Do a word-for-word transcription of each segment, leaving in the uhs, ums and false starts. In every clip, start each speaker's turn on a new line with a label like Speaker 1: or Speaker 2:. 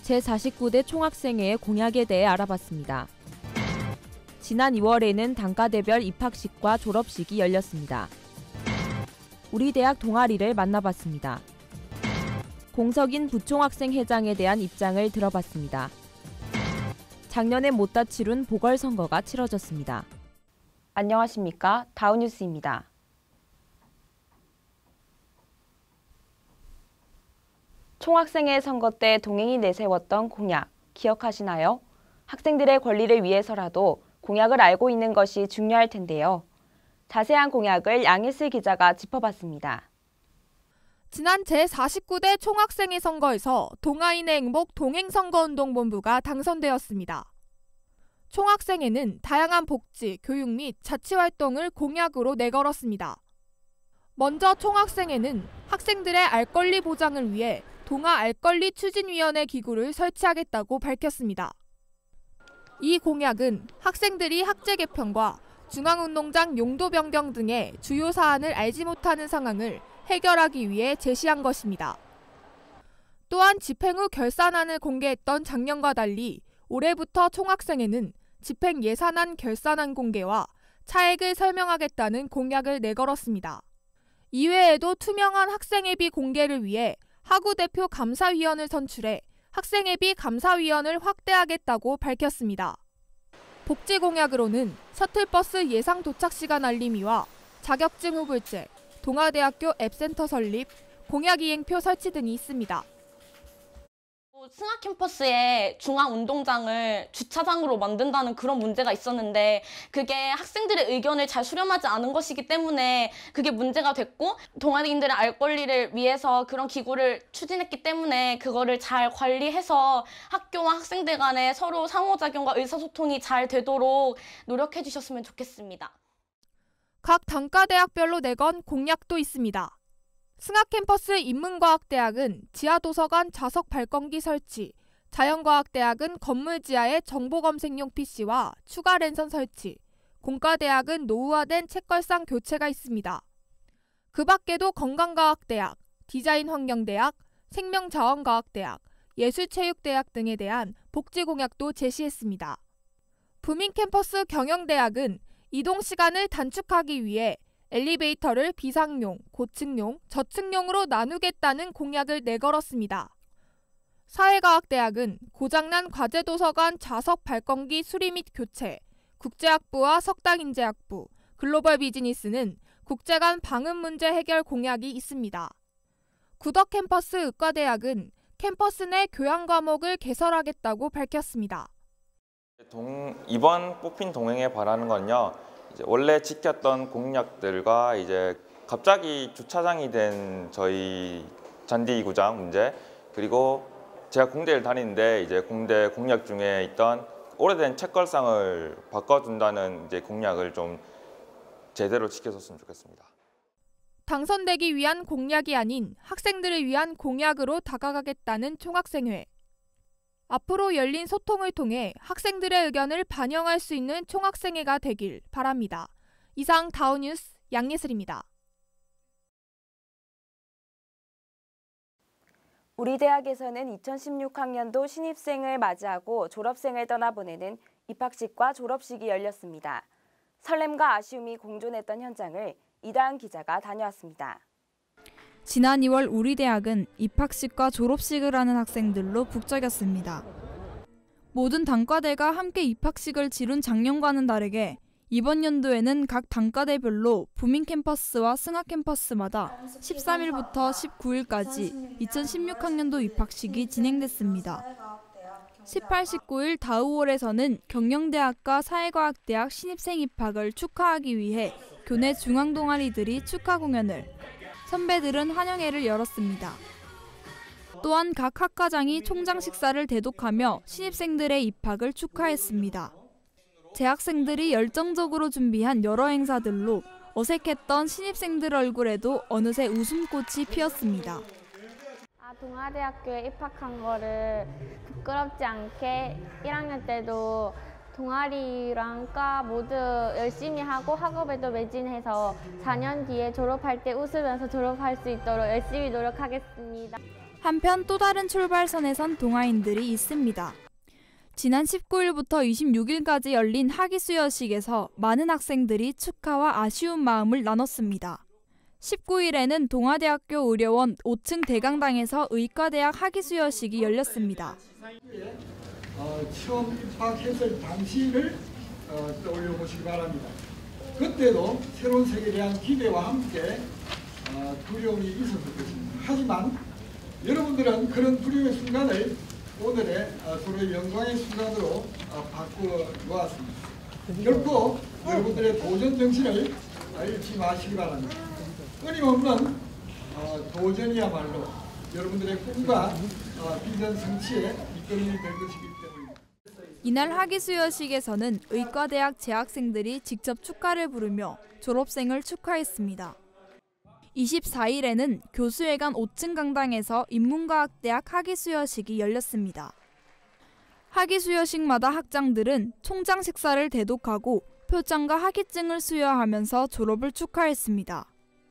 Speaker 1: 제사십구 대 총학생회의 공약에 대해 알아봤습니다. 지난 이월에는 단과대별 입학식과 졸업식이 열렸습니다. 우리 대학 동아리를 만나봤습니다. 공석인 부총학생회장에 대한 입장을 들어봤습니다. 작년에 못다 치룬 보궐선거가 치러졌습니다. 안녕하십니까? 다우뉴스입니다. 총학생회 선거 때 동행이 내세웠던 공약 기억하시나요? 학생들의 권리를 위해서라도 공약을 알고 있는 것이 중요할 텐데요. 자세한 공약을 양희슬 기자가 짚어봤습니다.
Speaker 2: 지난 제사십구 대 총학생회 선거에서 동아인의 행복 동행선거운동본부가 당선되었습니다. 총학생회는 다양한 복지, 교육 및 자치활동을 공약으로 내걸었습니다. 먼저 총학생회는 학생들의 알 권리 보장을 위해 동아 알권리 추진위원회 기구를 설치하겠다고 밝혔습니다. 이 공약은 학생들이 학제 개편과 중앙운동장 용도 변경 등의 주요 사안을 알지 못하는 상황을 해결하기 위해 제시한 것입니다. 또한 집행 후 결산안을 공개했던 작년과 달리 올해부터 총학생회는 집행 예산안 결산안 공개와 차액을 설명하겠다는 공약을 내걸었습니다. 이외에도 투명한 학생회비 공개를 위해 하구 대표 감사위원을 선출해 학생회비 감사위원을 확대하겠다고 밝혔습니다. 복지 공약으로는 셔틀버스 예상 도착 시간 알림이와 자격증 후불제, 동아대학교 앱센터 설립, 공약 이행표 설치 등이 있습니다.
Speaker 3: 승하 캠퍼스에 중앙운동장을 주차장으로 만든다는 그런 문제가 있었는데 그게 학생들의 의견을 잘 수렴하지 않은 것이기 때문에 그게 문제가 됐고 동아리인들의 알 권리를 위해서 그런 기구를 추진했기 때문에 그거를 잘 관리해서 학교와 학생들 간에 서로 상호작용과 의사소통이 잘 되도록 노력해 주셨으면 좋겠습니다.
Speaker 2: 각 단과대학별로 내건 공약도 있습니다. 승하캠퍼스 인문과학대학은 지하도서관 좌석 발권기 설치, 자연과학대학은 건물 지하에 정보검색용 피씨와 추가 랜선 설치, 공과대학은 노후화된 책걸상 교체가 있습니다. 그 밖에도 건강과학대학, 디자인환경대학, 생명자원과학대학, 예술체육대학 등에 대한 복지 공약도 제시했습니다. 부민캠퍼스 경영대학은 이동시간을 단축하기 위해 엘리베이터를 비상용, 고층용, 저층용으로 나누겠다는 공약을 내걸었습니다. 사회과학대학은 고장난 과제도서관 좌석 발권기 수리 및 교체, 국제학부와 석당인재학부, 글로벌 비즈니스는 국제 간 방음 문제 해결 공약이 있습니다. 구덕캠퍼스 의과대학은 캠퍼스 내 교양 과목을 개설하겠다고 밝혔습니다.
Speaker 4: 동, 이번 뽑힌 동행에 바라는 건요. 이제 원래 지켰던 공약들과 이제 갑자기 주차장이 된 저희 잔디구장 문제, 그리고 제가 공대를 다니는데 이제 공대 공약 중에 있던 오래된 책걸상을 바꿔준다는 이제 공약을 좀 제대로 지켜줬으면 좋겠습니다.
Speaker 2: 당선되기 위한 공약이 아닌 학생들을 위한 공약으로 다가가겠다는 총학생회. 앞으로 열린 소통을 통해 학생들의 의견을 반영할 수 있는 총학생회가 되길 바랍니다. 이상 다우뉴스 양예슬입니다.
Speaker 1: 우리 대학에서는 이천십육 학년도 신입생을 맞이하고 졸업생을 떠나보내는 입학식과 졸업식이 열렸습니다. 설렘과 아쉬움이 공존했던 현장을 이다은 기자가 다녀왔습니다.
Speaker 5: 지난 이월 우리 대학은 입학식과 졸업식을 하는 학생들로 북적였습니다. 모든 단과대가 함께 입학식을 치룬 작년과는 다르게 이번 연도에는 각 단과대별로 부민캠퍼스와 승하캠퍼스마다 십삼 일부터 십구 일까지 이천십육 학년도 입학식이 진행됐습니다. 십팔, 십구 일 다우홀에서는 경영대학과 사회과학대학 신입생 입학을 축하하기 위해 교내 중앙동아리들이 축하 공연을, 선배들은 환영회를 열었습니다. 또한 각 학과장이 총장 식사를 대독하며 신입생들의 입학을 축하했습니다. 재학생들이 열정적으로 준비한 여러 행사들로 어색했던 신입생들 얼굴에도 어느새 웃음꽃이 피었습니다.
Speaker 6: 아, 동아대학교에 입학한 거를 부끄럽지 않게 일 학년 때도 동아리랑 과 모두 열심히 하고 학업에도 매진해서 사 년 뒤에 졸업할 때 웃으면서 졸업할 수 있도록 열심히 노력하겠습니다.
Speaker 5: 한편 또 다른 출발선에 선 동아인들이 있습니다. 지난 십구일부터 이십육일까지 열린 학위수여식에서 많은 학생들이 축하와 아쉬운 마음을 나눴습니다. 십구일에는 동아대학교 의료원 오 층 대강당에서 의과대학 학위수여식이 열렸습니다.
Speaker 7: 어, 처음 입학했을 당시를 어, 떠올려 보시기 바랍니다. 그때도 새로운 세계에 대한 기대와 함께 어, 두려움이 있었을 것입니다. 하지만 여러분들은 그런 두려움의 순간을 오늘의 어, 서로의 영광의 순간으로 어, 바꾸어 놓았습니다. 결코 여러분들의 도전 정신을 잃지 마시기 바랍니다. 끊임없는 어, 도전이야말로 여러분들의 꿈과 어, 비전 성취에 이끌림이 될 것이기 때문입니다.
Speaker 5: 이날 학위수여식에서는 의과대학 재학생들이 직접 축가를 부르며 졸업생을 축하했습니다. 이십사일에는 교수회관 오 층 강당에서 인문과학대학 학위수여식이 열렸습니다. 학위수여식마다 학장들은 총장 식사를 대독하고 표창과 학위증을 수여하면서 졸업을 축하했습니다.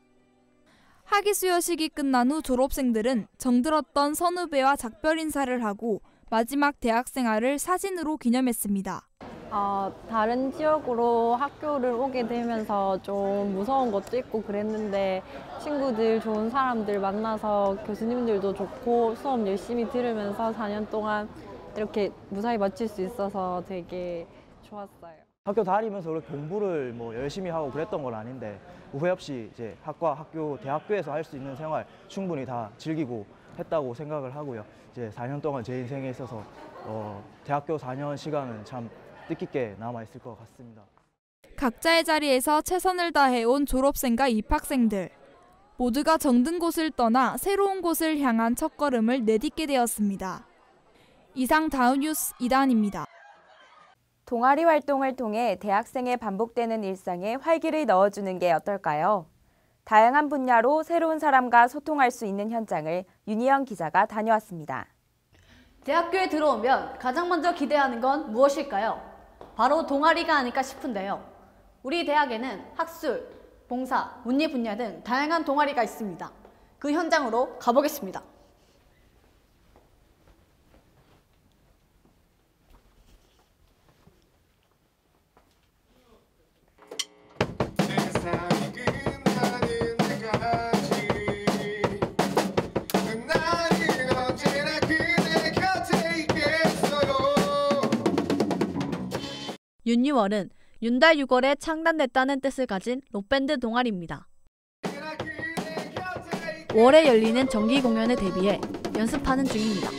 Speaker 5: 학위수여식이 끝난 후 졸업생들은 정들었던 선후배와 작별 인사를 하고 마지막 대학 생활을 사진으로 기념했습니다.
Speaker 8: 어, 다른 지역으로 학교를 오게 되면서 좀 무서운 것도 있고 그랬는데 친구들, 좋은 사람들 만나서 교수님들도 좋고 수업 열심히 들으면서 사 년 동안 이렇게 무사히 마칠 수 있어서 되게 좋았어요.
Speaker 9: 학교 다니면서 그렇게 공부를 뭐 열심히 하고 그랬던 건 아닌데 후회 없이 이제 학과, 학교, 대학교에서 할 수 있는 생활 충분히 다 즐기고 했다고 생각을 하고요. 이제 사 년 동안 제 인생에 있어서 어, 대학교 사 년 시간은 참 뜻깊게 남아있을 것 같습니다.
Speaker 5: 각자의 자리에서 최선을 다해온 졸업생과 입학생들. 모두가 정든 곳을 떠나 새로운 곳을 향한 첫걸음을 내딛게 되었습니다. 이상 다음 뉴스 이다은입니다.
Speaker 1: 동아리 활동을 통해 대학생의 반복되는 일상에 활기를 넣어주는 게 어떨까요? 다양한 분야로 새로운 사람과 소통할 수 있는 현장을 윤희영 기자가 다녀왔습니다.
Speaker 10: 대학교에 들어오면 가장 먼저 기대하는 건 무엇일까요? 바로 동아리가 아닐까 싶은데요. 우리 대학에는 학술, 봉사, 문예 분야 등 다양한 동아리가 있습니다. 그 현장으로 가보겠습니다.
Speaker 11: 윤유월은 윤달 유월에 창단됐다는 뜻을 가진 록밴드 동아리입니다. 오월에 열리는 정기 공연에 대비해 연습하는 중입니다.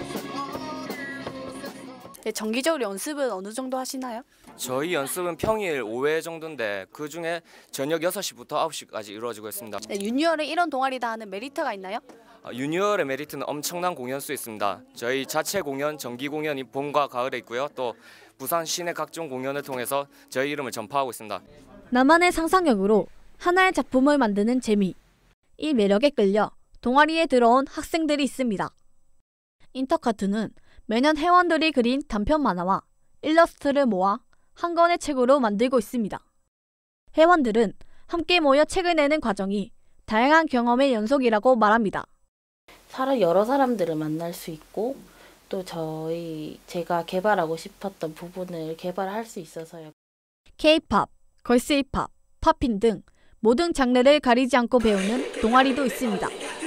Speaker 12: 네, 정기적으로 연습은 어느 정도 하시나요?
Speaker 13: 저희 연습은 평일 오 회 정도인데 그중에 저녁 여섯 시부터 아홉 시까지 이루어지고 있습니다.
Speaker 12: 네, 유니얼에 이런 동아리다 하는 메리트가 있나요?
Speaker 13: 유니얼의 메리트는 엄청난 공연수 있습니다. 저희 자체 공연, 정기 공연이 봄과 가을에 있고요. 또 부산 시내 각종 공연을 통해서 저희 이름을 전파하고 있습니다.
Speaker 11: 나만의 상상력으로 하나의 작품을 만드는 재미. 이 매력에 끌려 동아리에 들어온 학생들이 있습니다. 인터카트는 매년 회원들이 그린 단편 만화와 일러스트를 모아 한 권의 책으로 만들고 있습니다. 회원들은 함께 모여 책을 내는 과정이 다양한 경험의 연속이라고 말합니다.
Speaker 14: 사람 여러 사람들을 만날 수 있고 또 저희 제가 개발하고 싶었던 부분을 개발할 수 있어서요.
Speaker 11: K-팝, 걸스 힙합, 팝핀 등 모든 장르를 가리지 않고 배우는 동아리도 있습니다.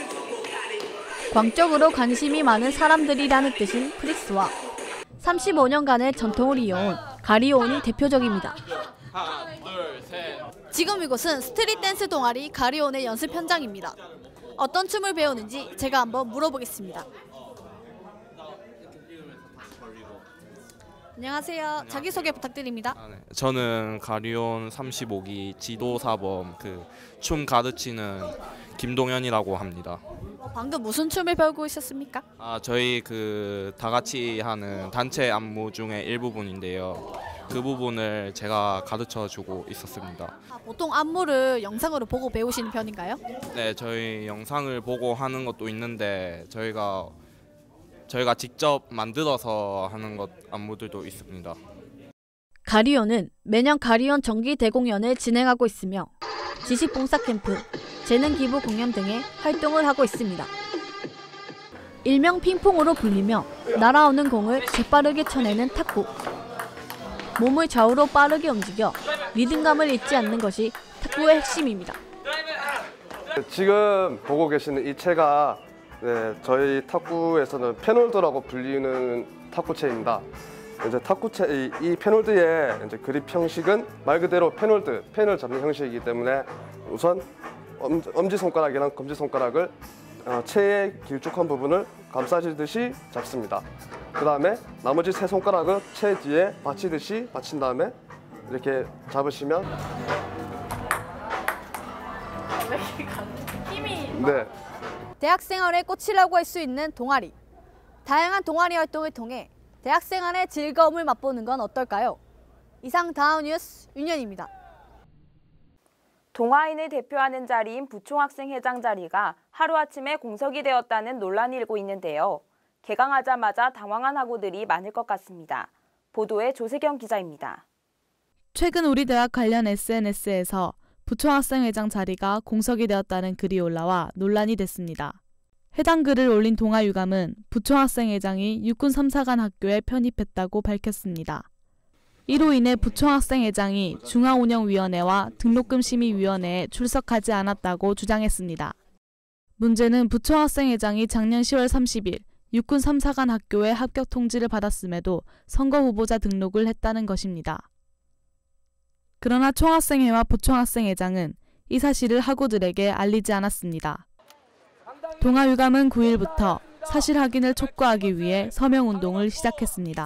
Speaker 11: 광적으로 관심이 많은 사람들이라는 뜻인 프릭스와 삼십오 년간의 전통을 이어온 가리온이 대표적입니다.
Speaker 10: 지금 이곳은 스트릿 댄스 동아리 가리온의 연습 현장입니다. 어떤 춤을 배우는지 제가 한번 물어보겠습니다. 안녕하세요. 자기소개 부탁드립니다.
Speaker 15: 아, 네. 저는 가리온 삼십오 기 지도사범 그 춤 가르치는 김동현이라고 합니다.
Speaker 10: 어, 방금 무슨 춤을 배우고 있었습니까?
Speaker 15: 아, 저희 그 다 같이 하는 단체 안무 중에 일부분인데요. 그 부분을 제가 가르쳐 주고 있었습니다.
Speaker 10: 아, 보통 안무를 영상으로 보고 배우시는 편인가요?
Speaker 15: 네, 저희 영상을 보고 하는 것도 있는데 저희가 저희가 직접 만들어서 하는 것 안무들도 있습니다.
Speaker 11: 가리온은 매년 가리온 정기 대공연을 진행하고 있으며 지식 봉사 캠프, 재능 기부 공연 등의 활동을 하고 있습니다. 일명 핑퐁으로 불리며 날아오는 공을 재빠르게 쳐내는 탁구. 몸을 좌우로 빠르게 움직여 리듬감을 잃지 않는 것이 탁구의 핵심입니다.
Speaker 16: 지금 보고 계시는 이 채가 네, 저희 탁구에서는 페놀드라고 불리는 탁구채입니다. 이제 탁구채 이, 이 페놀드의 이제 그립 형식은 말 그대로 페놀드, 펜을 잡는 형식이기 때문에 우선 엄, 엄지손가락이랑 검지손가락을 어, 채의 길쭉한 부분을 감싸지듯이 잡습니다. 그 다음에 나머지 세 손가락을 채 뒤에 받치듯이 받친 다음에 이렇게 잡으시면
Speaker 10: 힘이
Speaker 16: 네.
Speaker 10: 대학 생활의 꽃이라고 할 수 있는 동아리. 다양한 동아리 활동을 통해 대학 생활의 즐거움을 맛보는 건 어떨까요? 이상 다음 뉴스 윤현입니다.
Speaker 1: 동아인을 대표하는 자리인 부총학생회장 자리가 하루아침에 공석이 되었다는 논란이 일고 있는데요. 개강하자마자 당황한 학우들이 많을 것 같습니다. 보도에 조세경 기자입니다.
Speaker 17: 최근 우리 대학 관련 에스엔에스에서 부총학생회장 자리가 공석이 되었다는 글이 올라와 논란이 됐습니다. 해당 글을 올린 동아유감은 부총학생회장이 육군 삼 사관 학교에 편입했다고 밝혔습니다. 이로 인해 부총학생회장이 중앙운영위원회와 등록금심의위원회에 출석하지 않았다고 주장했습니다. 문제는 부총학생회장이 작년 시월 삼십일 육군 삼 사관 학교에 합격 통지를 받았음에도 선거 후보자 등록을 했다는 것입니다. 그러나 총학생회와 부총학생회장은 이 사실을 학우들에게 알리지 않았습니다. 동아유감은 구 일부터 사실 확인을 촉구하기 위해 서명운동을 시작했습니다.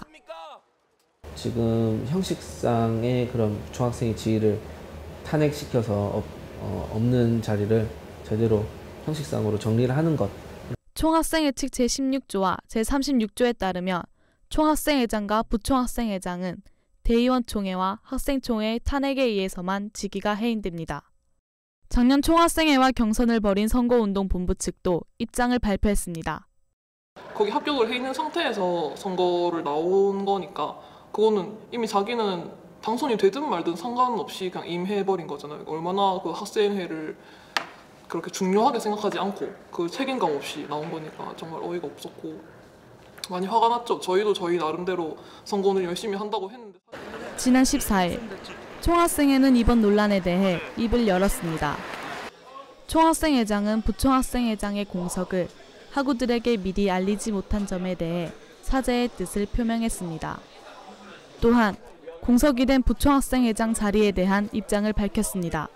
Speaker 18: 지금 형식상의 그런 중학생의 지위를 탄핵시켜서 어, 어, 없는 자리를 제대로 형식상으로 정리를 하는 것.
Speaker 17: 총학생회칙 제십육 조와 제삼십육 조에 따르면 총학생회장과 부총학생회장은 대의원총회와 학생총회의 탄핵에 의해서만 직위가 해인됩니다. 작년 총학생회와 경선을 벌인 선거운동본부 측도 입장을 발표했습니다.
Speaker 19: 거기 합격을 해 있는 상태에서 선거를 나온 거니까 그거는 이미 자기는 당선이 되든 말든 상관없이 그냥 임해버린 거잖아요. 얼마나 그 학생회를 그렇게 중요하게 생각하지 않고 그 책임감 없이 나온 거니까 정말 어이가 없었고 많이 화가 났죠. 저희도 저희 나름대로 선거는 열심히 한다고 했는데.
Speaker 17: 지난 십사일 총학생회는 이번 논란에 대해 입을 열었습니다. 총학생회장은 부총학생회장의 공석을 학우들에게 미리 알리지 못한 점에 대해 사죄의 뜻을 표명했습니다. 또한 공석이 된 부총학생회장 자리에 대한 입장을 밝혔습니다.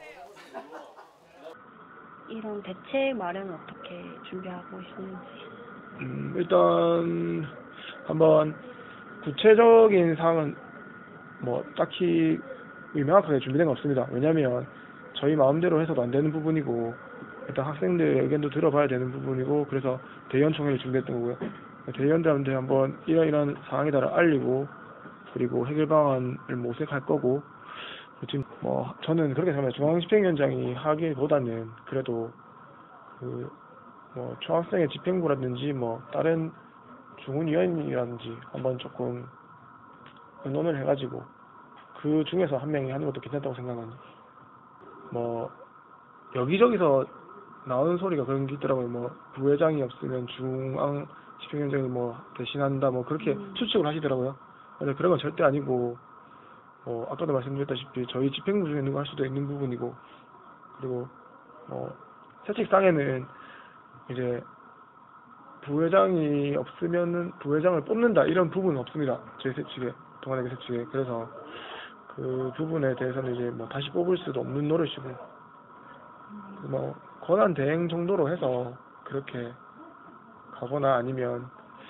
Speaker 20: 이런 대책 마련은 어떻게 준비하고 있는지?
Speaker 21: 음, 일단 한번 구체적인 사항은 뭐 딱히 명확하게 준비된 건 없습니다. 왜냐하면 저희 마음대로 해서도 안 되는 부분이고 일단 학생들 의견도 들어봐야 되는 부분이고 그래서 대의원총회를 준비했던 거고요. 대의원들한테 한번 이런 이런 상황이다를 알리고 그리고 해결 방안을 모색할 거고 지금 뭐 저는 그렇게 생각해요. 중앙집행위원장이 하기보다는 그래도 그 뭐 총학생회 집행부라든지 뭐 다른 중훈위원이라든지 한번 조금 의논을 해가지고 그 중에서 한 명이 하는 것도 괜찮다고 생각하니 뭐 여기저기서 나오는 소리가 그런 게 있더라고요. 뭐 부회장이 없으면 중앙 집행위원장이 뭐 대신한다 뭐 그렇게 음. 추측을 하시더라고요. 근데 그런 건 절대 아니고 뭐 아까도 말씀드렸다시피 저희 집행부 중에 누가 할 수도 있는 부분이고 그리고 뭐 세칙상에는 이제 부회장이 없으면은 부회장을 뽑는다 이런 부분은 없습니다. 저희 세칙에 동아대교 세칙에 그래서 그 부분에 대해서는 이제 뭐 다시 뽑을 수도 없는 노릇이고 뭐 권한 대행 정도로 해서 그렇게 가거나 아니면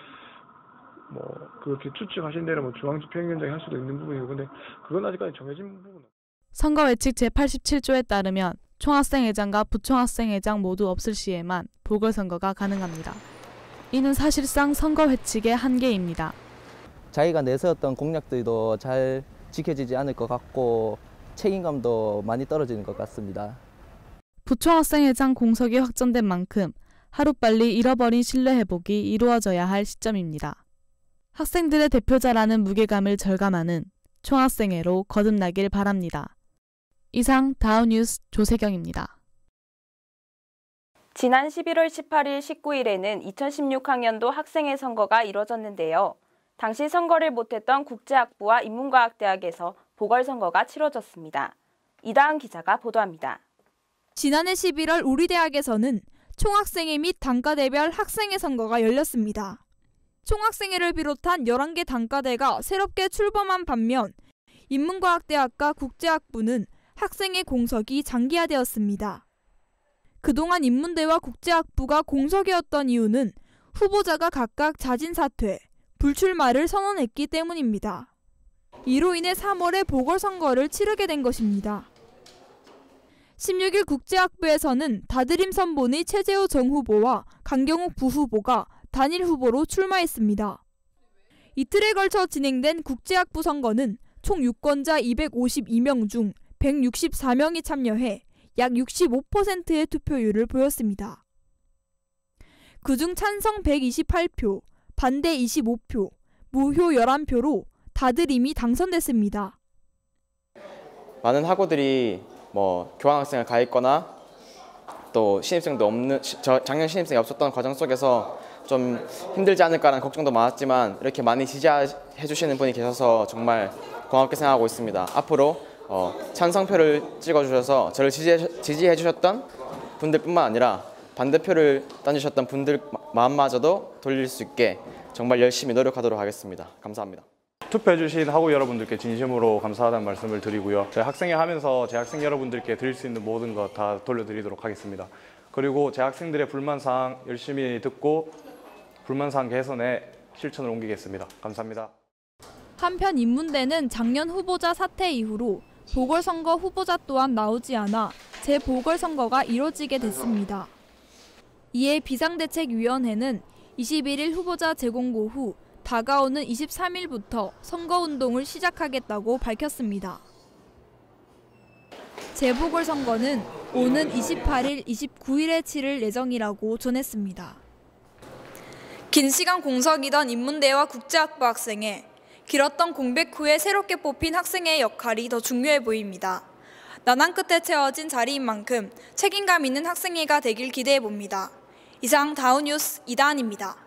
Speaker 21: 뭐 그렇게 추측하신 대로 뭐 중앙집행위원장이 할 수도 있는 부분이고 근데 그건 아직까지 정해진 부분은.
Speaker 17: 선거외칙 제팔십칠 조에 따르면 총학생회장과 부총학생회장 모두 없을 시에만 보궐선거가 가능합니다. 이는 사실상 선거회칙의 한계입니다.
Speaker 9: 자기가 내세웠던 공약들도 잘 지켜지지 않을 것 같고 책임감도 많이 떨어지는 것 같습니다.
Speaker 17: 부총학생회장 공석이 확정된 만큼 하루빨리 잃어버린 신뢰 회복이 이루어져야 할 시점입니다. 학생들의 대표자라는 무게감을 절감하는 총학생회로 거듭나길 바랍니다. 이상 다음 뉴스 조세경입니다.
Speaker 1: 지난 십일월 십팔일, 십구일에는 이천십육 학년도 학생회 선거가 이뤄졌는데요. 당시 선거를 못했던 국제학부와 인문과학대학에서 보궐선거가 치러졌습니다. 이다은 기자가 보도합니다.
Speaker 2: 지난해 십일월 우리 대학에서는 총학생회 및 단과대별 학생회 선거가 열렸습니다. 총학생회를 비롯한 열한 개 단과대가 새롭게 출범한 반면 인문과학대학과 국제학부는 학생회 공석이 장기화되었습니다. 그동안 인문대와 국제학부가 공석이었던 이유는 후보자가 각각 자진 사퇴, 불출마를 선언했기 때문입니다. 이로 인해 삼월에 보궐선거를 치르게 된 것입니다. 십육일 국제학부에서는 다드림 선본의 최재호 정 후보와 강경욱 부 후보가 단일 후보로 출마했습니다. 이틀에 걸쳐 진행된 국제학부 선거는 총 유권자 이백오십이 명 중 백육십사 명이 참여해 약 육십오 퍼센트의 투표율을 보였습니다. 그중 찬성 백이십팔 표, 반대 이십오 표, 무효 열한 표로 다드림이 당선됐습니다.
Speaker 3: 많은 학우들이 뭐 교환학생을 가 있거나 또 신입생도 없는 저 작년 신입생이 없었던 과정 속에서 좀 힘들지 않을까라는 걱정도 많았지만 이렇게 많이 지지해 주시는 분이 계셔서 정말 고맙게 생각하고 있습니다. 앞으로 어, 찬성표를 찍어주셔서 저를 지지해, 지지해 주셨던 분들뿐만 아니라 반대표를 던지셨던 분들 마음마저도 돌릴 수 있게 정말 열심히 노력하도록 하겠습니다. 감사합니다.
Speaker 22: 투표해주신 학우 여러분들께 진심으로 감사하다는 말씀을 드리고요. 제 학생회 하면서 제 학생 여러분들께 드릴 수 있는 모든 것 다 돌려드리도록 하겠습니다. 그리고 제 학생들의 불만사항 열심히 듣고 불만사항 개선에 실천을 옮기겠습니다. 감사합니다.
Speaker 2: 한편 인문대는 작년 후보자 사퇴 이후로 보궐선거 후보자 또한 나오지 않아 재보궐선거가 이뤄지게 됐습니다. 이에 비상대책위원회는 이십일일 후보자 재공고 후 다가오는 이십삼일부터 선거운동을 시작하겠다고 밝혔습니다. 재보궐선거는 오는 이십팔일, 이십구일에 치를 예정이라고 전했습니다. 긴 시간 공석이던 인문대와 국제학부 학생회, 길었던 공백 후에 새롭게 뽑힌 학생회의 역할이 더 중요해 보입니다. 난항 끝에 채워진 자리인 만큼 책임감 있는 학생회가 되길 기대해 봅니다. 이상 다우뉴스 이다은입니다.